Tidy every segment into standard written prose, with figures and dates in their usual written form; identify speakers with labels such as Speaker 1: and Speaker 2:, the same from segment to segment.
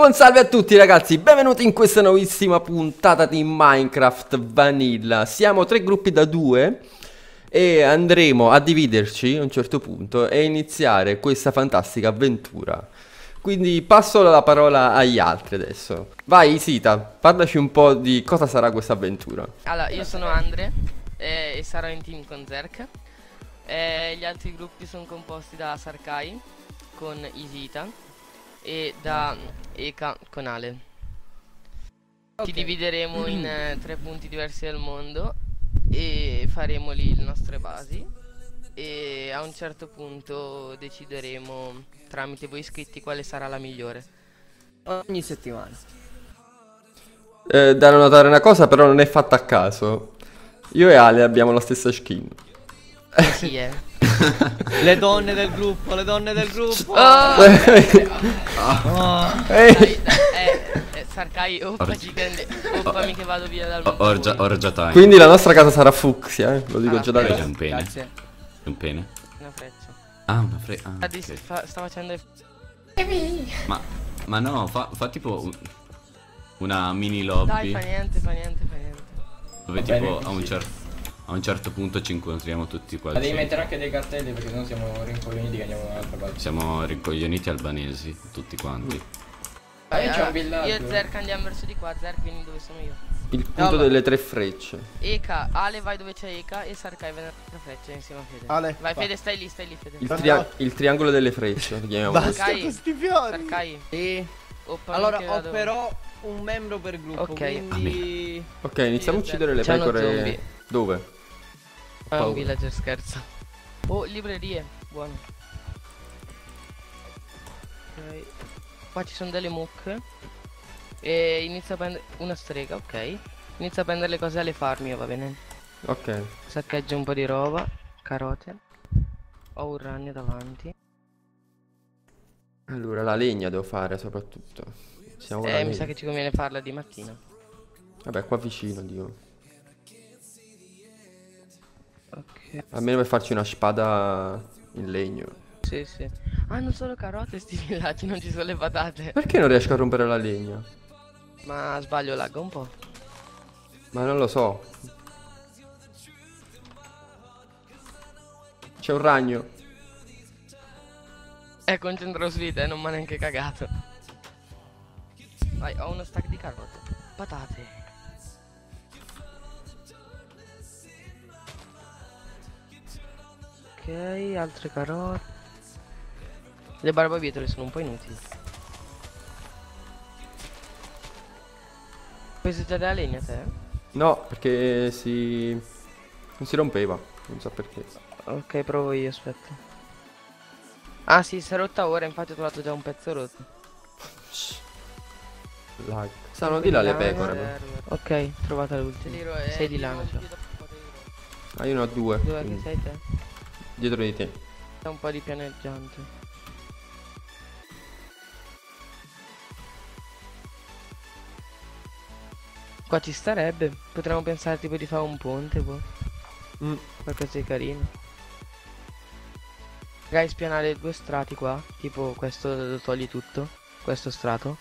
Speaker 1: Buon salve a tutti ragazzi, benvenuti in questa nuovissima puntata di Minecraft Vanilla. Siamo tre gruppi da due e andremo a dividerci a un certo punto e iniziare questa fantastica avventura. Quindi passo la parola agli altri adesso. Vai Isita, parlaci un po' di cosa sarà questa avventura.
Speaker 2: Allora, io sono Andre e sarò in team con Zerk. Gli altri gruppi sono composti da Sarkai con Isita e da Eka con Ale. Ci divideremo in tre punti diversi del mondo e faremo lì le nostre basi e a un certo punto decideremo tramite voi iscritti quale sarà la migliore
Speaker 3: ogni settimana.
Speaker 1: Da notare una cosa però non è fatta a caso. Io e Ale abbiamo la stessa skin.
Speaker 2: Sì,
Speaker 3: Le donne del gruppo, le donne del gruppo.
Speaker 2: Sarkai, oppaci che oppami che vado via dal mondo.
Speaker 4: Orgia time.
Speaker 1: Quindi la nostra casa sarà fucsia, lo dico già da
Speaker 4: C'è
Speaker 1: adesso.
Speaker 4: un pene.
Speaker 3: Grazie.
Speaker 4: C'è un pene.
Speaker 2: Una freccia.
Speaker 4: Ah, una freccia.
Speaker 2: Sta facendo
Speaker 4: Ma no, fa tipo una mini
Speaker 2: Dai,
Speaker 4: lobby.
Speaker 2: fa niente.
Speaker 4: Dove
Speaker 5: Va
Speaker 4: tipo
Speaker 5: bene,
Speaker 4: a un certo punto ci incontriamo tutti qua.
Speaker 5: Ma devi mettere anche dei cartelli perché sennò siamo rincoglioniti che andiamo da un'altra parte.
Speaker 4: Siamo rincoglioniti albanesi, tutti quanti.
Speaker 5: Io c'ho un villaggio.
Speaker 2: Io e Zerk andiamo verso di qua, Zerk vieni dove sono io.
Speaker 1: Il punto delle tre frecce.
Speaker 2: Eka, Ale vai dove c'è Eka e Sarkai viene alla freccia insieme a Fede.
Speaker 6: Ale,
Speaker 2: Vai
Speaker 6: va.
Speaker 2: Fede, stai lì Fede.
Speaker 1: Il triangolo delle frecce, lo chiamiamo.
Speaker 6: Basta
Speaker 2: Sarkai.
Speaker 6: questi fiori.
Speaker 2: Sarkai.
Speaker 3: Sì.
Speaker 2: Oppami
Speaker 3: Allora
Speaker 2: che
Speaker 3: ho
Speaker 2: vado.
Speaker 3: però un membro per gruppo,
Speaker 2: Ok.
Speaker 3: quindi
Speaker 1: Ok, iniziamo a uccidere le
Speaker 2: C'è uno
Speaker 1: pecore.
Speaker 2: zombie.
Speaker 1: Dove?
Speaker 2: È un
Speaker 1: paura.
Speaker 2: villager, scherzo. Oh, librerie, buono. Ok. Qua ci sono delle mucche. E inizio a prendere una strega, ok. Inizio a prendere le cose alle farm io, va bene.
Speaker 1: Ok.
Speaker 2: Saccheggio un po' di roba. Carote. Ho un ragno davanti.
Speaker 1: Allora, la legna devo fare soprattutto. Siamo con la
Speaker 2: Mi
Speaker 1: legna.
Speaker 2: sa che ci conviene farla di mattina.
Speaker 1: Vabbè, qua vicino, Dio.
Speaker 2: Ok.
Speaker 1: Almeno per farci una spada in legno.
Speaker 2: Sì. Hanno solo carote sti villaggi, non ci sono le patate.
Speaker 1: Perché non riesco a rompere la legna?
Speaker 2: Ma sbaglio, lagga un po'.
Speaker 1: Ma non lo so. C'è un ragno.
Speaker 2: Concentralo su di te, non mi ha neanche cagato. Vai, ho uno stack di carote. Patate. Ok, altre carote. Le barbabietole sono un po' inutili. Puoi già della legna te?
Speaker 1: No, perché non si rompeva. Non so perché.
Speaker 2: Ok, provo io, aspetta. Ah sì, si è rotta ora, infatti ho trovato già un pezzo rotto.
Speaker 1: Lag. Stanno di là le pecore. però.
Speaker 2: Ok, trovata l'ultima. Sei di lana, cioè.
Speaker 1: Ah, io ne ho due.
Speaker 2: Dove che
Speaker 1: quindi
Speaker 2: sei te?
Speaker 1: dietro di te.
Speaker 2: C'è un po' di pianeggiante. Qua ci starebbe. Potremmo pensare tipo di fare un ponte, boh. Qualcosa di carino. Raga, spianare due strati qua. Tipo questo lo togli tutto. Questo strato.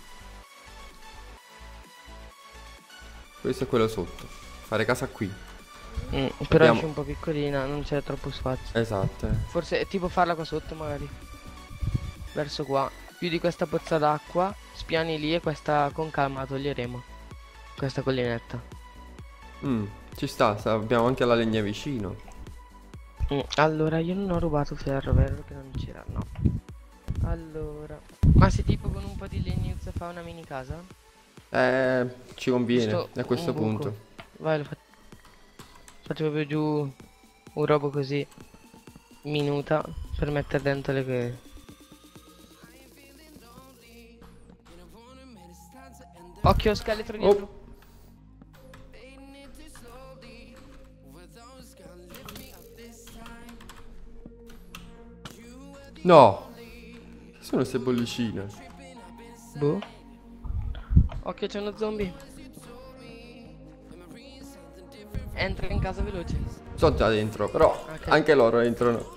Speaker 1: Questo è quello sotto. Fare casa qui.
Speaker 2: Però
Speaker 1: Abbiamo-
Speaker 2: esce un po' piccolina, non c'è troppo spazio.
Speaker 1: Esatto.
Speaker 2: Forse tipo farla qua sotto magari. Verso qua. Più di questa pozza d'acqua. Spiani lì e questa con calma la toglieremo. Questa collinetta.
Speaker 1: Ci sta, abbiamo anche la legna vicino.
Speaker 2: Allora io non ho rubato ferro, vero che non c'era? No. Allora. Ma se tipo con un po' di legno inizio a fare una mini casa?
Speaker 1: Ci conviene
Speaker 2: Giusto
Speaker 1: a questo
Speaker 2: un buco.
Speaker 1: punto.
Speaker 2: Vai, faccio proprio giù un robo così minuta per mettere dentro le. Occhio scheletro dietro.
Speaker 1: Oh. No. Che sono queste bollicine?
Speaker 2: Boh. Occhio, c'è uno zombie. Entra in casa veloce.
Speaker 1: Sto già dentro, però
Speaker 2: Ok.
Speaker 1: anche loro entrano.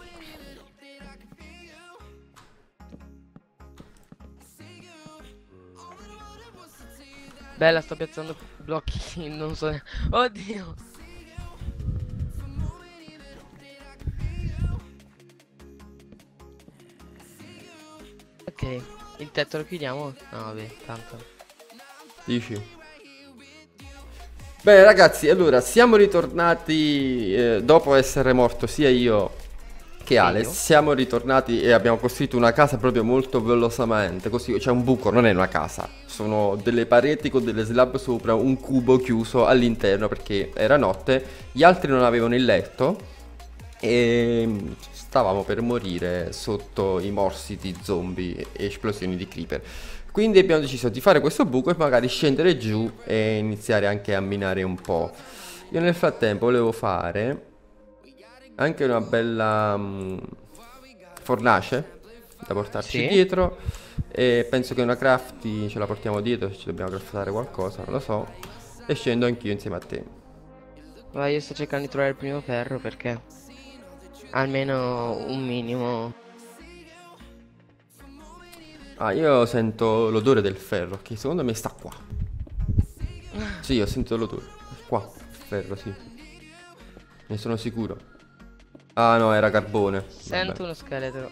Speaker 2: Bella, sto piazzando blocchi, non so. Oddio. Ok, il tetto lo chiudiamo? No, vabbè, tanto.
Speaker 1: Dici? Bene ragazzi, allora siamo ritornati dopo essere morto sia io che Alex.
Speaker 2: io?
Speaker 1: Siamo ritornati e abbiamo costruito una casa proprio molto velosamente. Così c'è un buco, non è una casa. Sono delle pareti con delle slab sopra, un cubo chiuso all'interno perché era notte. Gli altri non avevano il letto e stavamo per morire sotto i morsi di zombie e esplosioni di creeper. Quindi abbiamo deciso di fare questo buco e magari scendere giù e iniziare anche a minare un po'. Io nel frattempo volevo fare anche una bella fornace da portarci
Speaker 2: Sì.
Speaker 1: dietro. E penso che una crafty ce la portiamo dietro se ci dobbiamo craftare qualcosa, non lo so. E scendo anch'io insieme a te.
Speaker 2: Vai, io sto cercando di trovare il primo ferro perché almeno un minimo.
Speaker 1: Ah, io sento l'odore del ferro, che secondo me sta qua. Sì, io sento l'odore. Qua, il ferro, sì. Ne sono sicuro. Ah no, era carbone.
Speaker 2: Sento
Speaker 1: Vabbè.
Speaker 2: uno scheletro.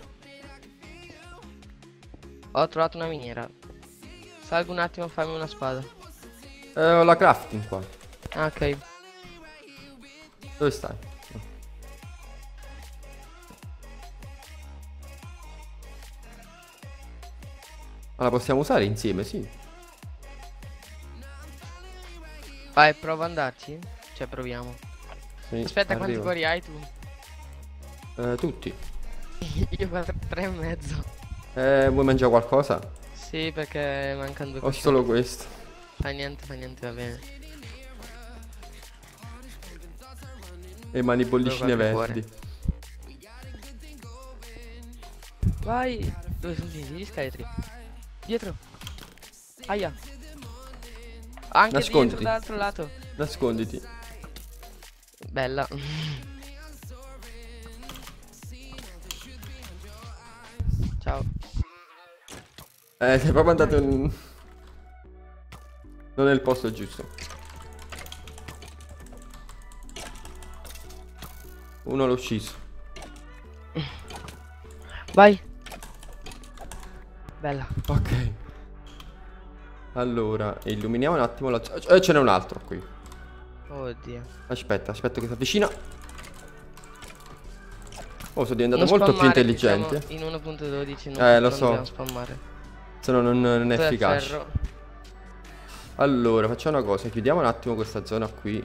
Speaker 2: Ho trovato una miniera. Salgo un attimo a farmi una spada.
Speaker 1: Ho la crafting qua.
Speaker 2: Ah, ok.
Speaker 1: Dove stai? Ma la possiamo usare insieme, sì.
Speaker 2: Vai, prova ad andarci. Cioè, proviamo.
Speaker 1: Sì,
Speaker 2: Aspetta, quanti
Speaker 1: arrivo.
Speaker 2: cuori hai tu?
Speaker 1: Tutti.
Speaker 2: Io 3 e mezzo.
Speaker 1: Vuoi mangiare qualcosa?
Speaker 2: Sì, perché mancano 2
Speaker 1: Ho
Speaker 2: cosce.
Speaker 1: solo questo.
Speaker 2: Fa niente, va bene.
Speaker 1: E mani bollicine
Speaker 2: Dove guarda il
Speaker 1: verdi.
Speaker 2: Vai. Dove sono finiti gli scheletri? Dietro. Aia. Anche
Speaker 1: Nasconditi.
Speaker 2: dietro dall'altro lato.
Speaker 1: Nasconditi.
Speaker 2: Bella. Ciao.
Speaker 1: Sei proprio andato in... Non è il posto giusto. Uno l'ho ucciso.
Speaker 2: Vai. Bella.
Speaker 1: Ok. Allora, illuminiamo un attimo la... ce n'è un altro qui.
Speaker 2: Oddio.
Speaker 1: Aspetta che si avvicina. Oh, sono diventato
Speaker 2: Non
Speaker 1: molto più
Speaker 2: spammare,
Speaker 1: intelligente.
Speaker 2: siamo in 1.12 non,
Speaker 1: Lo
Speaker 2: non
Speaker 1: so.
Speaker 2: dobbiamo spammare.
Speaker 1: Se no non è
Speaker 2: Dov'è il
Speaker 1: efficace.
Speaker 2: ferro?
Speaker 1: Allora, facciamo una cosa. Chiudiamo un attimo questa zona qui.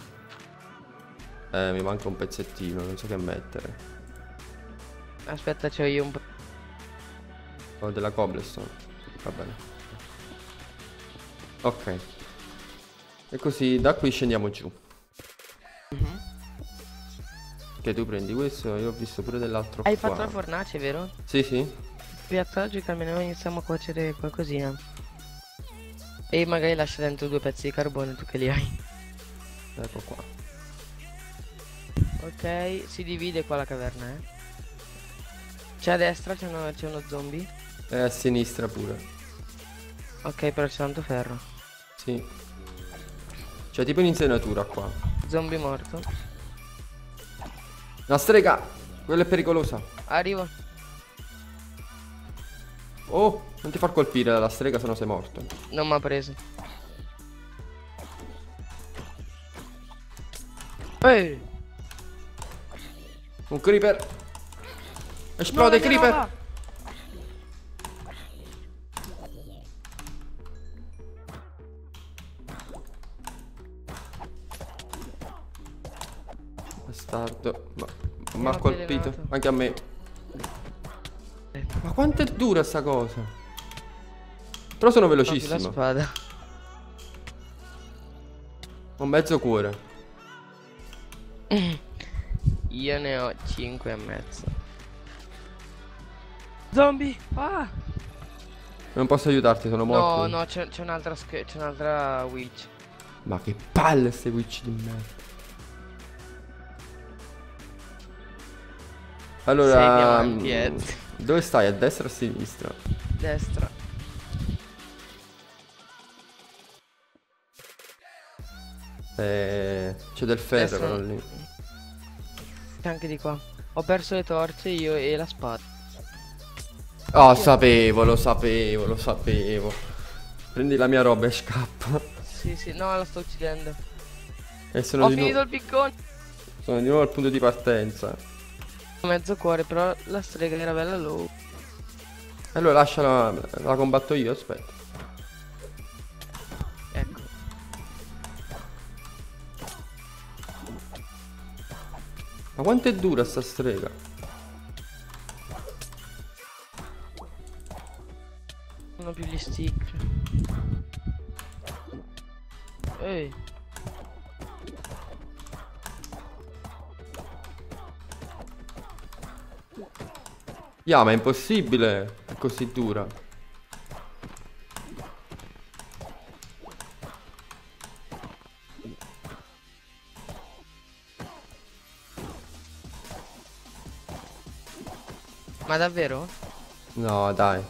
Speaker 1: Mi manca un pezzettino, non so che mettere.
Speaker 2: Aspetta, c'ho io un po'.
Speaker 1: Ho della cobblestone. Va bene. Ok. E così da qui scendiamo giù. Che tu prendi questo, io ho visto pure dell'altro
Speaker 2: Hai
Speaker 1: qua.
Speaker 2: fatto la fornace, vero?
Speaker 1: Sì, sì.
Speaker 2: Piazzaggio che almeno iniziamo a cuocere qualcosina. E magari lascia dentro 2 pezzi di carbone, tu che li hai.
Speaker 1: Ecco qua.
Speaker 2: Ok, si divide qua la caverna, eh. C'è a destra, c'è uno zombie.
Speaker 1: E a sinistra pure.
Speaker 2: Ok, però c'è tanto ferro.
Speaker 1: Sì. C'è tipo un'insenatura qua.
Speaker 2: Zombie morto.
Speaker 1: Una strega! Quella è pericolosa.
Speaker 2: Arrivo.
Speaker 1: Oh, non ti far colpire dalla strega, sennò sei morto.
Speaker 2: Non mi ha preso. Ehi!
Speaker 1: Un creeper. Esplode,
Speaker 2: No,
Speaker 1: creeper.
Speaker 2: no,
Speaker 1: Bastardo. Ma mi
Speaker 2: Mi
Speaker 1: ha
Speaker 2: ha
Speaker 1: colpito.
Speaker 2: avvelenato.
Speaker 1: Anche a me. Ma quanto è dura sta cosa? Però sono
Speaker 2: la
Speaker 1: velocissimo.
Speaker 2: spada.
Speaker 1: Ho mezzo cuore.
Speaker 2: Io ne ho 5 e mezzo. Zombie! Ah!
Speaker 1: Non posso aiutarti, sono morto.
Speaker 2: No, c'è un'altra c'è un'altra witch.
Speaker 1: Ma che palle ste witch di merda. Allora,
Speaker 2: Sei avanti,
Speaker 1: dove stai? A destra o a sinistra?
Speaker 2: Destra.
Speaker 1: C'è del ferro
Speaker 2: Adesso-
Speaker 1: però lì.
Speaker 2: C'è anche di qua. Ho perso le torce io e la spada.
Speaker 1: Oh, sapevo, lo sapevo, lo sapevo. Prendi la mia roba e scappa.
Speaker 2: Sì, sì, no, la sto uccidendo.
Speaker 1: E sono
Speaker 2: Ho
Speaker 1: di,
Speaker 2: finito il piccone.
Speaker 1: sono di nuovo al punto di partenza.
Speaker 2: Mezzo cuore, però la strega era bella low.
Speaker 1: Allora lasciala, la combatto io, aspetta.
Speaker 2: Ecco.
Speaker 1: Ma quanto è dura sta strega?
Speaker 2: Non ho più gli stick. Ehi.
Speaker 1: Ma è impossibile, è così dura.
Speaker 2: Ma davvero?
Speaker 1: No, dai.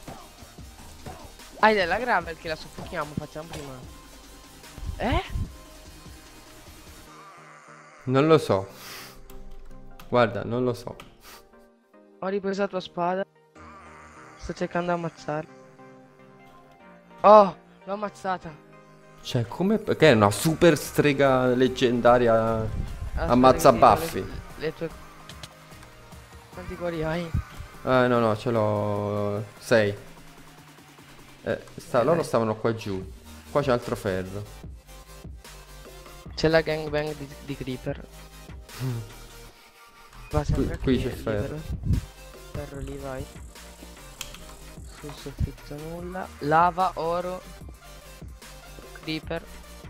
Speaker 2: Hai della gravel che la soffochiamo, facciamo prima. Eh?
Speaker 1: Non lo so. Guarda, non lo so.
Speaker 2: Ho ripreso la tua spada. Sto cercando di ammazzarla. Oh, l'ho ammazzata.
Speaker 1: Cioè, come... Che è una super strega leggendaria.
Speaker 2: Aspetta
Speaker 1: Ammazza
Speaker 2: che ti do
Speaker 1: Buffy.
Speaker 2: le tue... Quanti cuori hai?
Speaker 1: No, no, ce l'ho 6. Loro
Speaker 2: dai.
Speaker 1: stavano qua giù. Qua c'è altro ferro.
Speaker 2: C'è la gangbang di Creeper. Va sempre
Speaker 1: Qui
Speaker 2: qui,
Speaker 1: c'è ferro.
Speaker 2: libero. Ferro lì, vai. Sul soffitto nulla. Lava, oro. Creeper.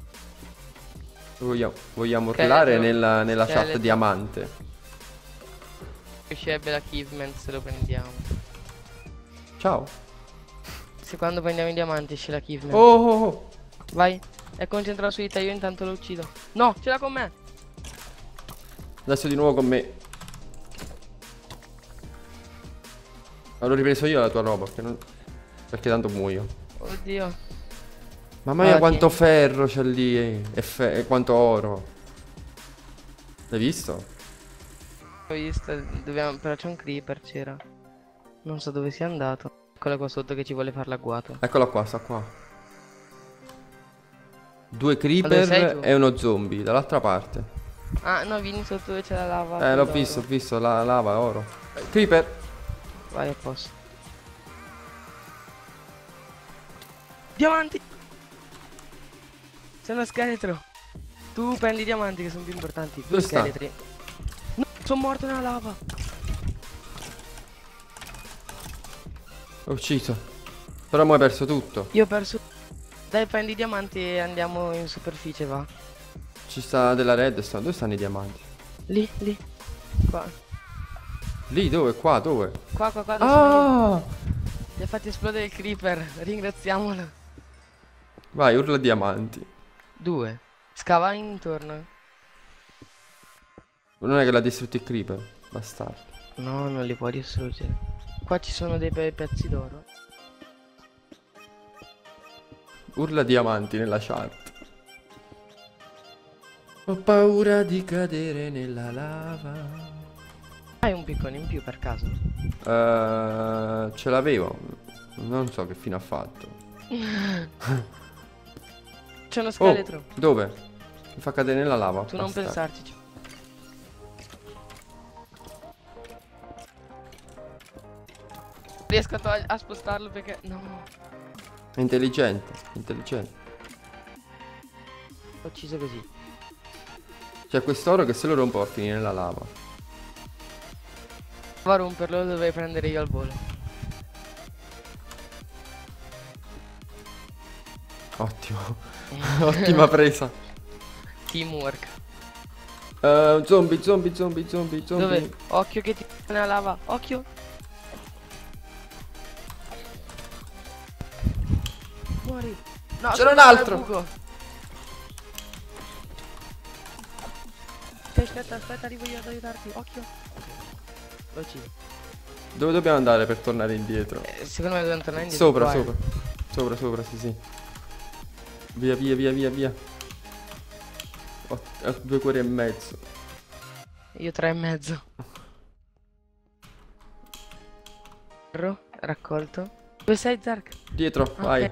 Speaker 1: Vogliamo
Speaker 2: Scheletro.
Speaker 1: urlare nella chat
Speaker 2: Scheletro.
Speaker 1: diamante.
Speaker 2: Riuscirebbe l'achievement se lo prendiamo.
Speaker 1: Ciao.
Speaker 2: Se quando prendiamo i diamanti esce l'achievement.
Speaker 1: Oh.
Speaker 2: Vai. È concentrato su di te, io intanto lo uccido. No, ce l'ha con me.
Speaker 1: Adesso di nuovo con me. L'ho ripreso io la tua roba perché tanto muoio.
Speaker 2: Oddio.
Speaker 1: Mamma mia,
Speaker 2: Ah,
Speaker 1: quanto
Speaker 2: tieni.
Speaker 1: ferro c'è lì e quanto oro. L'hai visto?
Speaker 2: Ho visto, dobbiamo... però c'è un creeper, c'era. Non so dove sia andato. Eccolo qua sotto che ci vuole far l'agguato.
Speaker 1: Eccolo qua, sta qua. 2
Speaker 2: Dove sei
Speaker 1: creeper
Speaker 2: tu?
Speaker 1: e uno zombie dall'altra parte.
Speaker 2: Ah, no, vieni sotto dove c'è la lava.
Speaker 1: L'ho
Speaker 2: con
Speaker 1: visto, ho
Speaker 2: l'oro.
Speaker 1: visto la lava, oro. Creeper.
Speaker 2: Vai a posto. Diamanti! C'è uno scheletro. Tu prendi i diamanti che sono più importanti. Due
Speaker 1: Dove sta?
Speaker 2: scheletri. No, sono morto nella lava.
Speaker 1: L'ho ucciso. Però mo hai perso tutto.
Speaker 2: Io ho perso. Dai, prendi i diamanti e andiamo in superficie, va.
Speaker 1: Ci sta della redstone. Dove stanno i diamanti?
Speaker 2: Lì, lì. Qua.
Speaker 1: Lì, dove? Qua, dove?
Speaker 2: Qua, dove sono io.
Speaker 1: Ah!
Speaker 2: Gli ha fatto esplodere il creeper. Ringraziamolo.
Speaker 1: Vai, urla diamanti.
Speaker 2: 2. Scava intorno.
Speaker 1: Non è che l'ha distrutto il creeper. Bastardo.
Speaker 2: No, non li puoi distruggere. Qua ci sono dei bei pezzi d'oro.
Speaker 1: Urla diamanti nella chat. Ho paura di cadere nella lava.
Speaker 2: Hai un piccone in più per caso?
Speaker 1: Ce l'avevo. Non so che fine ha fatto.
Speaker 2: C'è uno
Speaker 1: Oh,
Speaker 2: scheletro.
Speaker 1: dove? Mi fa cadere nella lava.
Speaker 2: Tu non
Speaker 1: bastardo.
Speaker 2: pensarci. Riesco a spostarlo perché... No.
Speaker 1: È intelligente, intelligente.
Speaker 2: L'ho ucciso così.
Speaker 1: C'è quest'oro che se lo rompo va a finire nella lava.
Speaker 2: Va a romperlo, lo dovrei prendere io al volo.
Speaker 1: Ottimo. Ottima presa.
Speaker 2: Teamwork.
Speaker 1: Zombie, zombie, zombie, zombie, zombie.
Speaker 2: Dove? Occhio che ti nella lava. Occhio. Muori. No,
Speaker 1: C'era un
Speaker 2: sono
Speaker 1: altro.
Speaker 2: al buco. Aspetta, arrivo io ad aiutarti. Occhio. Lo uccido.
Speaker 1: Dove dobbiamo andare per tornare indietro?
Speaker 2: Secondo me dobbiamo tornare indietro.
Speaker 1: Sopra,
Speaker 2: qua,
Speaker 1: sopra. Sopra, sopra, sì, sì. Via, via, via, via, via. Ho 2 cuori e mezzo.
Speaker 2: Io 3,5. Raccolto. Dove sei, Zark?
Speaker 1: Dietro,
Speaker 2: Ok.
Speaker 1: vai.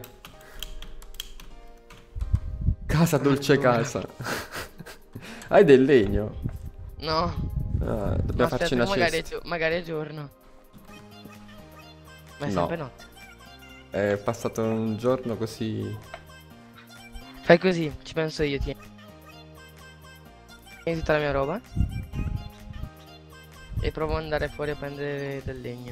Speaker 1: Casa dolce
Speaker 2: Allora.
Speaker 1: casa. Hai del legno?
Speaker 2: No.
Speaker 1: Ah, dobbiamo
Speaker 2: No,
Speaker 1: farci
Speaker 2: aspetta,
Speaker 1: una cesta.
Speaker 2: magari è giorno. Ma è
Speaker 1: No.
Speaker 2: sempre notte.
Speaker 1: È passato un giorno così.
Speaker 2: Fai così, ci penso io, tieni. Tieni tutta la mia roba. E provo ad andare fuori a prendere del legno.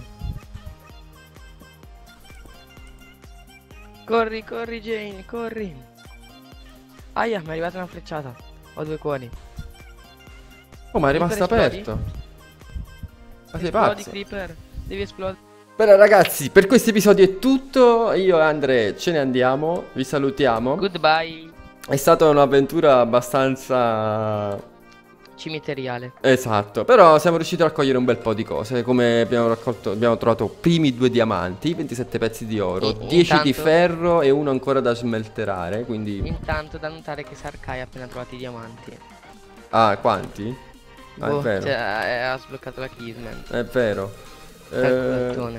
Speaker 2: Corri, corri Jane, corri. Aia, mi è arrivata una frecciata. Ho 2 cuori.
Speaker 1: Oh, ma è
Speaker 2: Creeper,
Speaker 1: rimasto
Speaker 2: esplodi?
Speaker 1: aperto. Ma sei
Speaker 2: Esplodi,
Speaker 1: pazzo?
Speaker 2: Creeper. Devi esplodere.
Speaker 1: Bene ragazzi, per questo episodio è tutto. Io e Andre ce ne andiamo. Vi salutiamo.
Speaker 2: Goodbye.
Speaker 1: È stata un'avventura abbastanza...
Speaker 2: Cimiteriale.
Speaker 1: Esatto, però siamo riusciti a raccogliere un bel po' di cose. Come abbiamo raccolto, abbiamo trovato primi 2 diamanti, 27 pezzi di oro,
Speaker 2: E
Speaker 1: 10 di
Speaker 2: intanto-
Speaker 1: ferro e uno ancora da smelterare. Quindi...
Speaker 2: Intanto da notare che Sarkai ha appena trovato i diamanti.
Speaker 1: Ah, quanti? Ah,
Speaker 2: Boh,
Speaker 1: è vero.
Speaker 2: cioè, ha sbloccato la Kissman.
Speaker 1: È vero.
Speaker 2: Calcolazione.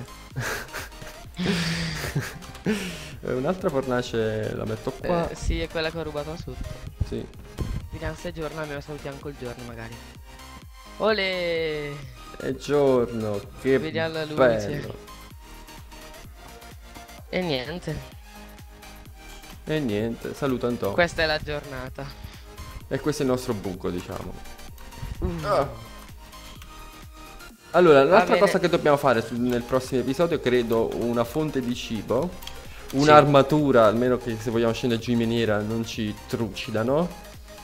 Speaker 1: Un'altra fornace la metto qua.
Speaker 2: Sì, è quella che ho rubato sotto.
Speaker 1: Sì.
Speaker 2: Vediamo se è giorno, almeno salutiamo col giorno magari. Ole!
Speaker 1: È giorno, che
Speaker 2: Vediamo la luce.
Speaker 1: bello.
Speaker 2: E niente,
Speaker 1: E niente, saluto Antonio.
Speaker 2: questa è la giornata.
Speaker 1: E questo è il nostro buco, diciamo. Ah. Allora, l'altra
Speaker 2: bene.
Speaker 1: cosa che dobbiamo fare nel prossimo episodio, credo, una fonte di cibo,
Speaker 2: Sì.
Speaker 1: un'armatura, almeno che se vogliamo scendere giù in miniera non ci trucidano.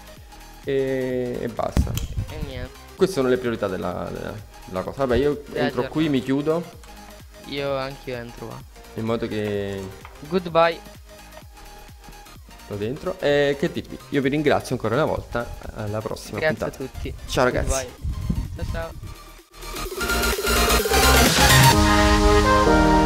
Speaker 1: E basta.
Speaker 2: E niente,
Speaker 1: Queste sono le priorità della cosa. Vabbè, io
Speaker 2: Della
Speaker 1: entro qui, mi chiudo,
Speaker 2: io anch'io entro qua.
Speaker 1: in modo che
Speaker 2: Goodbye.
Speaker 1: sto dentro. E che dirvi, io vi ringrazio ancora una volta. Alla prossima
Speaker 2: Grazie a
Speaker 1: puntata.
Speaker 2: tutti.
Speaker 1: Ciao ragazzi.
Speaker 2: Goodbye. Ciao ciao.